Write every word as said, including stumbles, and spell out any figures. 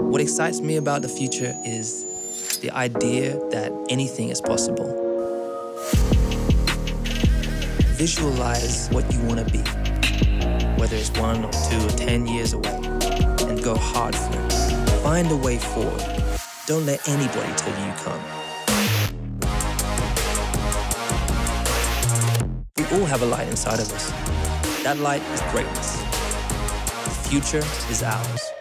What excites me about the future is the idea that anything is possible. Visualize what you want to be, whether it's one or two or ten years away, and go hard for it. Find a way forward. Don't let anybody tell you you can't. We all have a light inside of us. That light is greatness. The future is ours.